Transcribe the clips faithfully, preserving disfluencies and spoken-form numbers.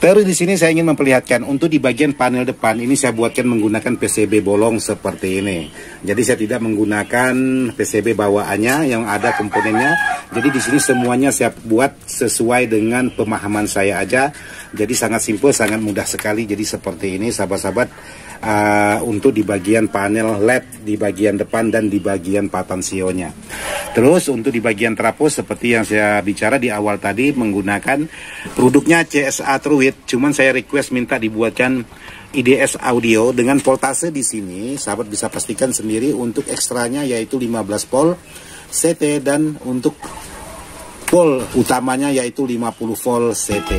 Terus di sini saya ingin memperlihatkan untuk di bagian panel depan ini saya buatkan menggunakan P C B bolong seperti ini. Jadi saya tidak menggunakan P C B bawaannya yang ada komponennya. Jadi di sini semuanya saya buat sesuai dengan pemahaman saya aja. Jadi sangat simpel, sangat mudah sekali. Jadi seperti ini sahabat-sahabat, uh, untuk di bagian panel L E D di bagian depan dan di bagian patansionya. Terus untuk di bagian trafo seperti yang saya bicara di awal tadi menggunakan produknya C S A Truit, cuman saya request minta dibuatkan I D S audio dengan voltase di sini. Sahabat bisa pastikan sendiri untuk ekstranya yaitu lima belas volt C T dan untuk volt utamanya yaitu lima puluh volt C T.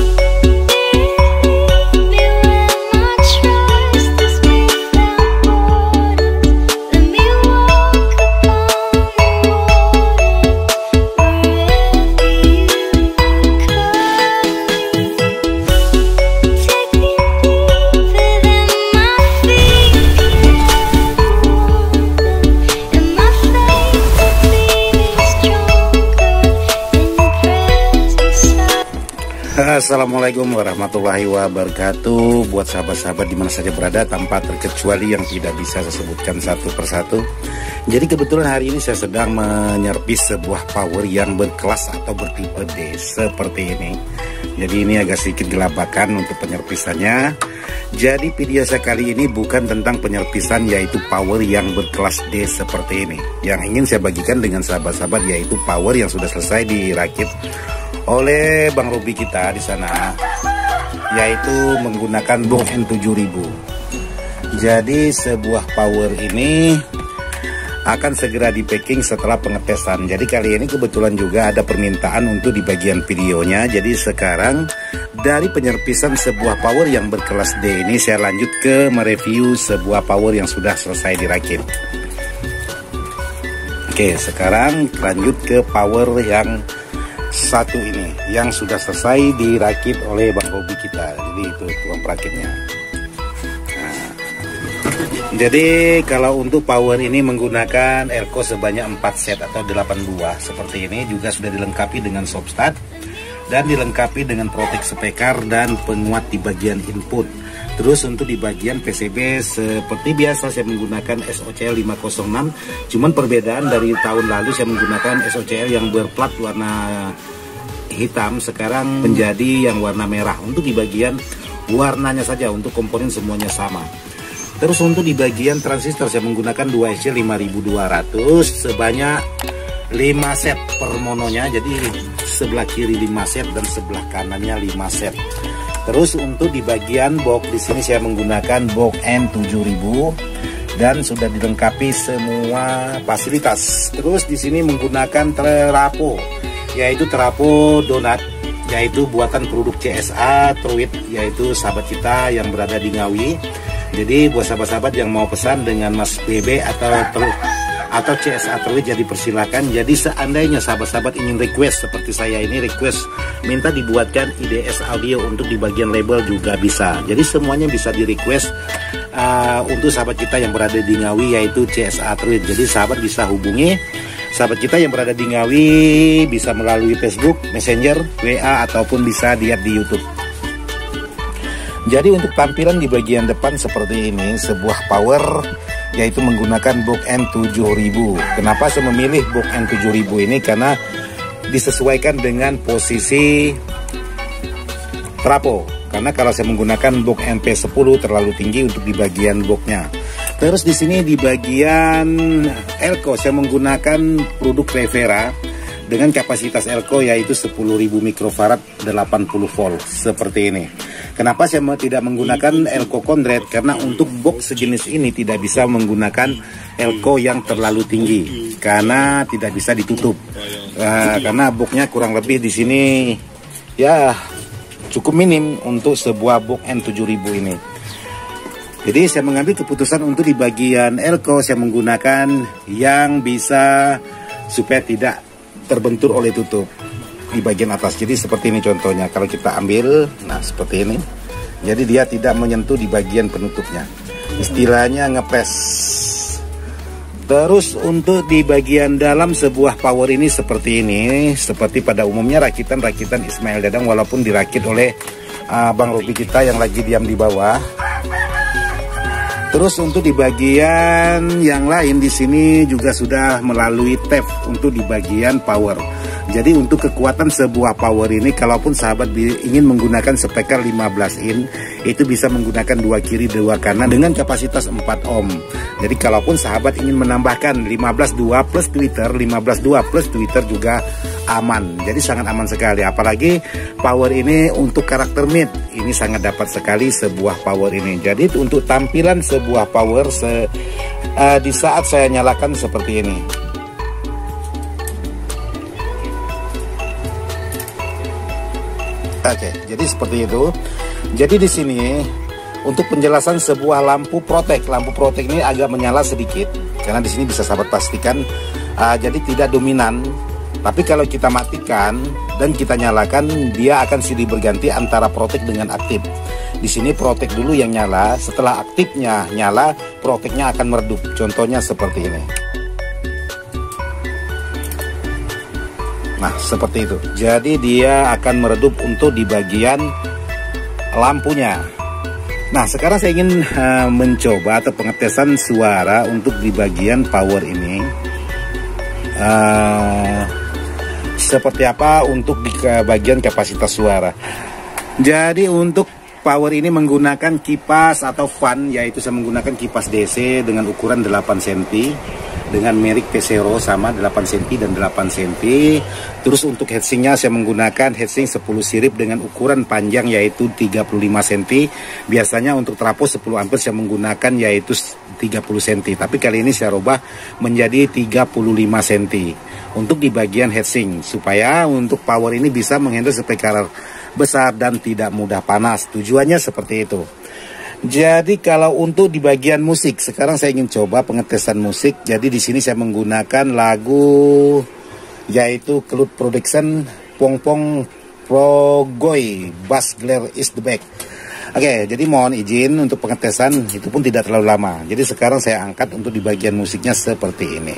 Assalamualaikum warahmatullahi wabarakatuh. Buat sahabat-sahabat dimana saja berada tanpa terkecuali yang tidak bisa saya sebutkan satu persatu. Jadi kebetulan hari ini saya sedang menyervis sebuah power yang berkelas atau bertipe D seperti ini. Jadi ini agak sedikit gelabakan untuk penyerpisannya. Jadi video saya kali ini bukan tentang penyerpisan yaitu power yang berkelas D seperti ini. Yang ingin saya bagikan dengan sahabat-sahabat yaitu power yang sudah selesai dirakit oleh Bang Robi kita di sana, yaitu menggunakan Book N tujuh ribu. Jadi sebuah power ini akan segera di packing setelah pengetesan. Jadi kali ini kebetulan juga ada permintaan untuk di bagian videonya. Jadi sekarang dari penyerpisan sebuah power yang berkelas D ini saya lanjut ke mereview sebuah power yang sudah selesai dirakit. Oke, sekarang lanjut ke power yang satu ini yang sudah selesai dirakit oleh Bang Robi kita. Jadi itu tukang perakitnya. Nah, jadi kalau untuk power ini menggunakan elko sebanyak empat set atau delapan buah seperti ini, juga sudah dilengkapi dengan soft start dan dilengkapi dengan protek spekar dan penguat di bagian input. Terus untuk di bagian P C B seperti biasa saya menggunakan S O C L lima nol enam. Cuman perbedaan dari tahun lalu saya menggunakan S O C L yang berplat warna hitam, sekarang menjadi yang warna merah. Untuk di bagian warnanya saja, untuk komponen semuanya sama. Terus untuk di bagian transistor saya menggunakan dua S C lima ribu dua ratus sebanyak lima set per mononya. Jadi sebelah kiri lima set dan sebelah kanannya lima set. Terus untuk di bagian box di sini saya menggunakan box N tujuh ribu dan sudah dilengkapi semua fasilitas. Terus di sini menggunakan trafo, yaitu trafo donat, yaitu buatan produk C S A Truit, yaitu sahabat kita yang berada di Ngawi. Jadi buat sahabat-sahabat yang mau pesan dengan Mas B B atau atau C S A Truit, jadi persilakan. Jadi seandainya sahabat-sahabat ingin request seperti saya ini, request minta dibuatkan I D S audio untuk di bagian label juga bisa. Jadi semuanya bisa di request uh, untuk sahabat kita yang berada di Ngawi yaitu C S A Truit. Jadi sahabat bisa hubungi sahabat kita yang berada di Ngawi, bisa melalui Facebook, Messenger, W A ataupun bisa lihat di YouTube. Jadi untuk tampilan di bagian depan seperti ini, sebuah power yaitu menggunakan Book N tujuh ribu. Kenapa saya memilih Book N tujuh ribu ini? Karena disesuaikan dengan posisi trafo. Karena kalau saya menggunakan Book N P sepuluh terlalu tinggi untuk di bagian boxnya. Terus di sini di bagian elko saya menggunakan produk Revera dengan kapasitas elko yaitu sepuluh ribu mikrofarad delapan puluh volt seperti ini. Kenapa saya tidak menggunakan elko Condret? Karena untuk box sejenis ini tidak bisa menggunakan elko yang terlalu tinggi karena tidak bisa ditutup. Uh, karena boxnya kurang lebih di sini ya cukup minim untuk sebuah box N tujuh ribu ini. Jadi saya mengambil keputusan untuk di bagian elko saya menggunakan yang bisa supaya tidak terbentur oleh tutup di bagian atas. Jadi seperti ini contohnya, kalau kita ambil, nah seperti ini. Jadi dia tidak menyentuh di bagian penutupnya. Istilahnya ngepres. Terus untuk di bagian dalam sebuah power ini seperti ini, seperti pada umumnya rakitan-rakitan Ismail Dadang walaupun dirakit oleh uh, Bang Robi kita yang lagi diam di bawah. Terus untuk di bagian yang lain di sini juga sudah melalui tab untuk di bagian power. Jadi untuk kekuatan sebuah power ini, kalaupun sahabat ingin menggunakan speaker lima belas in, itu bisa menggunakan dua kiri dua kanan dengan kapasitas empat ohm. Jadi kalaupun sahabat ingin menambahkan lima belas dua plus tweeter, lima belas dua plus tweeter juga aman. Jadi sangat aman sekali. Apalagi power ini untuk karakter mid, ini sangat dapat sekali sebuah power ini. Jadi untuk tampilan sebuah power se, uh, di saat saya nyalakan seperti ini. Oke, jadi seperti itu. Jadi di sini untuk penjelasan sebuah lampu protek, lampu protek ini agak menyala sedikit karena di sini bisa sahabat pastikan, uh, jadi tidak dominan. Tapi kalau kita matikan dan kita nyalakan, dia akan silih berganti antara protek dengan aktif. Di sini protek dulu yang nyala, setelah aktifnya nyala, proteknya akan meredup. Contohnya seperti ini. Nah, seperti itu. Jadi dia akan meredup untuk di bagian lampunya. Nah, sekarang saya ingin uh, mencoba atau pengetesan suara untuk di bagian power ini. Uh, seperti apa untuk di bagian kapasitas suara. Jadi untuk power ini menggunakan kipas atau fan, yaitu saya menggunakan kipas D C dengan ukuran delapan sentimeter. Dengan merek Pesero sama delapan sentimeter dan delapan sentimeter. Terus untuk heatsinknya saya menggunakan heatsink sepuluh sirip dengan ukuran panjang yaitu tiga puluh lima sentimeter. Biasanya untuk trapos sepuluh ampere saya menggunakan yaitu tiga puluh sentimeter. Tapi kali ini saya rubah menjadi tiga puluh lima sentimeter untuk di bagian heatsink, supaya untuk power ini bisa menghandle speaker besar dan tidak mudah panas. Tujuannya seperti itu. Jadi kalau untuk di bagian musik, sekarang saya ingin coba pengetesan musik. Jadi di sini saya menggunakan lagu yaitu Cloud Production Pong Pong Progoy Bass Glare is the Back. Oke, jadi mohon izin untuk pengetesan, itu pun tidak terlalu lama. Jadi sekarang saya angkat untuk di bagian musiknya seperti ini.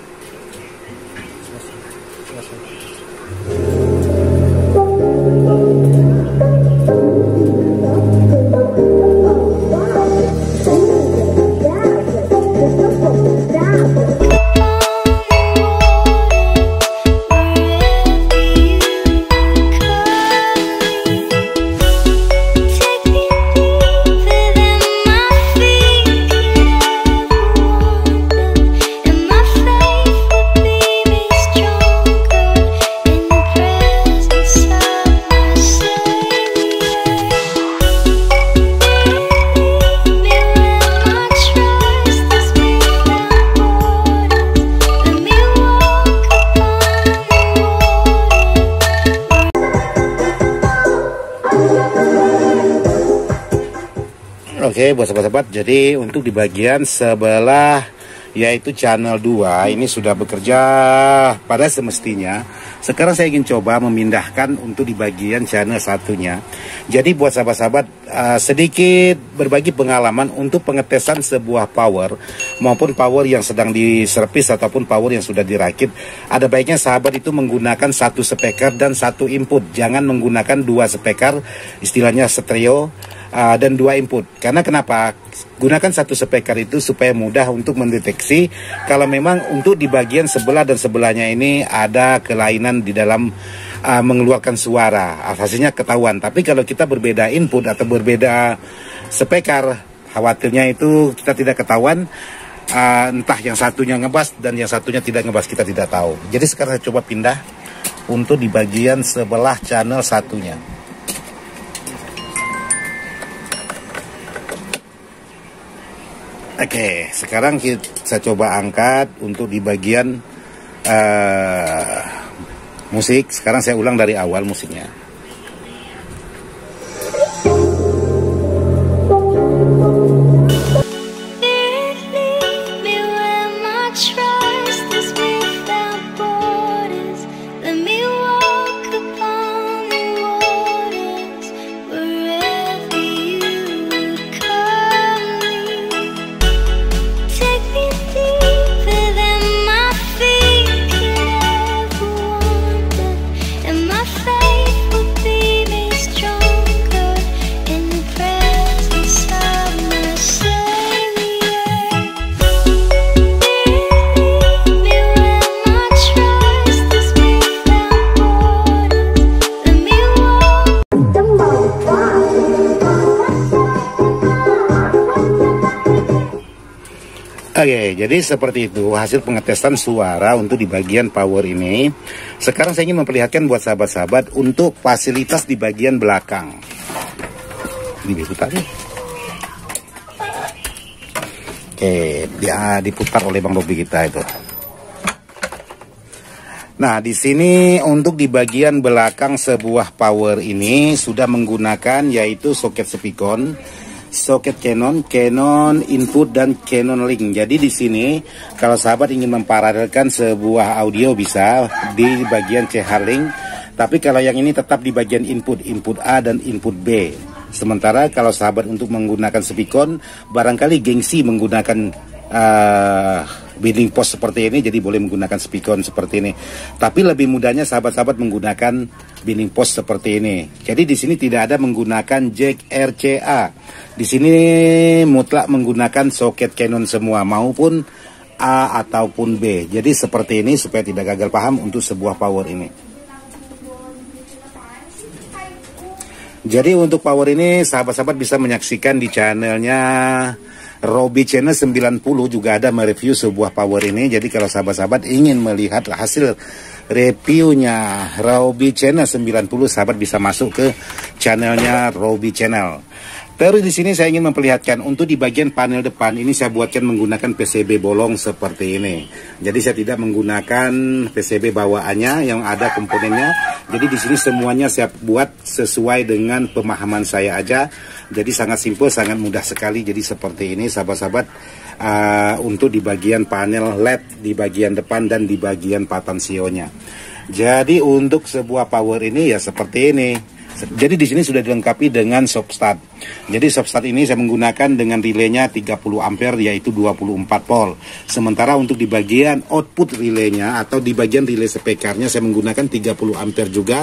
Oke, buat sahabat-sahabat, jadi untuk di bagian sebelah yaitu channel dua ini sudah bekerja pada semestinya. Sekarang saya ingin coba memindahkan untuk di bagian channel satunya. Jadi buat sahabat-sahabat, uh, sedikit berbagi pengalaman untuk pengetesan sebuah power maupun power yang sedang diservis ataupun power yang sudah dirakit. Ada baiknya sahabat itu menggunakan satu speaker dan satu input. Jangan menggunakan dua speaker, istilahnya stereo, Uh, dan dua input. Karena kenapa? Gunakan satu speaker itu supaya mudah untuk mendeteksi kalau memang untuk di bagian sebelah dan sebelahnya ini ada kelainan di dalam uh, mengeluarkan suara. Hasilnya ketahuan. Tapi kalau kita berbeda input atau berbeda speaker, khawatirnya itu kita tidak ketahuan. Uh, entah yang satunya ngebas dan yang satunya tidak ngebas, kita tidak tahu. Jadi sekarang saya coba pindah untuk di bagian sebelah channel satunya. Oke, sekarang kita, saya coba angkat untuk di bagian uh, musik. Sekarang saya ulang dari awal musiknya. Faith Oke, jadi seperti itu hasil pengetesan suara untuk di bagian power ini. Sekarang saya ingin memperlihatkan buat sahabat-sahabat untuk fasilitas di bagian belakang. Ini diputar. Oke, dia diputar oleh Bang Robi kita itu. Nah, di sini untuk di bagian belakang sebuah power ini sudah menggunakan yaitu soket Spicon, soket Canon, Canon input dan Canon link. Jadi di sini kalau sahabat ingin memparalelkan sebuah audio bisa di bagian C H link, tapi kalau yang ini tetap di bagian input, input A dan input B. Sementara kalau sahabat untuk menggunakan Spicon barangkali gengsi menggunakan uh, binding post seperti ini, jadi boleh menggunakan Spicon seperti ini. Tapi lebih mudahnya sahabat-sahabat menggunakan binding post seperti ini. Jadi di sini tidak ada menggunakan jack R C A. Di sini mutlak menggunakan soket Canon semua maupun A ataupun B. Jadi seperti ini supaya tidak gagal paham untuk sebuah power ini. Jadi untuk power ini sahabat-sahabat bisa menyaksikan di channelnya Robi Channel sembilan puluh, juga ada mereview sebuah power ini. Jadi kalau sahabat-sahabat ingin melihat hasil reviewnya Robi Channel sembilan puluh, sahabat bisa masuk ke channelnya Robi Channel. Terus di sini saya ingin memperlihatkan untuk di bagian panel depan ini saya buatkan menggunakan P C B bolong seperti ini. Jadi saya tidak menggunakan P C B bawaannya yang ada komponennya. Jadi di sini semuanya saya buat sesuai dengan pemahaman saya aja. Jadi sangat simpel, sangat mudah sekali. Jadi seperti ini sahabat-sahabat, uh, untuk di bagian panel L E D di bagian depan dan di bagian patansionya. Jadi untuk sebuah power ini ya seperti ini. Jadi di sini sudah dilengkapi dengan soft start. Jadi soft start ini saya menggunakan dengan relaynya tiga puluh ampere yaitu dua puluh empat volt. Sementara untuk di bagian output relaynya atau di bagian relay speakernya saya menggunakan tiga puluh ampere juga,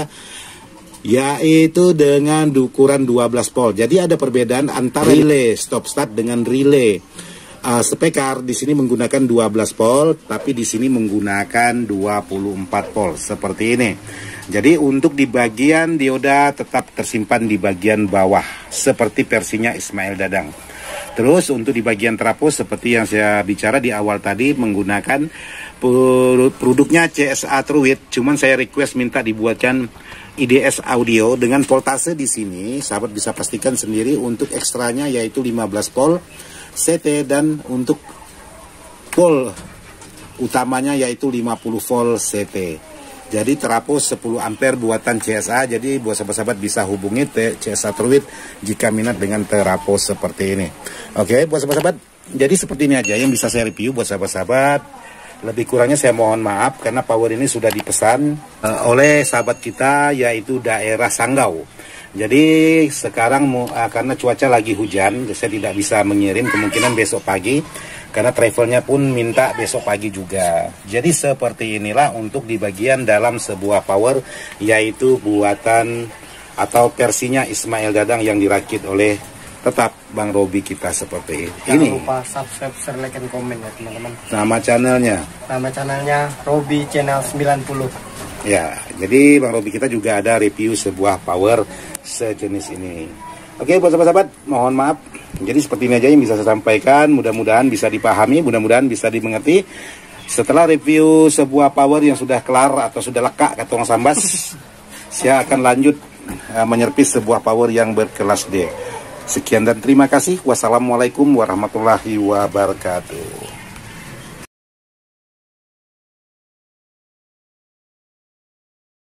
yaitu dengan ukuran dua belas volt. Jadi ada perbedaan antara relay stop start dengan relay uh, speaker. Di sini menggunakan dua belas volt, tapi di sini menggunakan dua puluh empat volt seperti ini. Jadi untuk di bagian dioda tetap tersimpan di bagian bawah seperti versinya Ismail Dadang. Terus untuk di bagian trafo seperti yang saya bicara di awal tadi menggunakan produknya C S A Truit, cuman saya request minta dibuatkan I D S audio dengan voltase di sini sahabat bisa pastikan sendiri untuk ekstranya yaitu lima belas volt C T dan untuk volt utamanya yaitu lima puluh volt C T. Jadi terapos sepuluh ampere buatan C S A. Jadi buat sahabat-sahabat bisa hubungi C S A Truit jika minat dengan terapos seperti ini. Oke, buat sahabat-sahabat, jadi seperti ini aja yang bisa saya review buat sahabat-sahabat. Lebih kurangnya saya mohon maaf karena power ini sudah dipesan uh, oleh sahabat kita yaitu daerah Sanggau. Jadi sekarang uh, karena cuaca lagi hujan, saya tidak bisa mengirim, kemungkinan besok pagi. Karena travelnya pun minta besok pagi juga. Jadi seperti inilah untuk di bagian dalam sebuah power, yaitu buatan atau versinya Ismail Dadang yang dirakit oleh tetap Bang Robi kita seperti ini. Jangan lupa subscribe, share, like, dan komen ya teman-teman. Nama channelnya? Nama channelnya Robi Channel sembilan puluh. Ya, jadi Bang Robi kita juga ada review sebuah power sejenis ini. Oke, buat sahabat-sahabat, mohon maaf. Jadi seperti ini aja yang bisa saya sampaikan. Mudah-mudahan bisa dipahami, mudah-mudahan bisa dimengerti. Setelah review sebuah power yang sudah kelar atau sudah lekak kata orang Sambas, saya akan lanjut uh, menyerpis sebuah power yang berkelas D. Sekian dan terima kasih. Wassalamualaikum warahmatullahi wabarakatuh.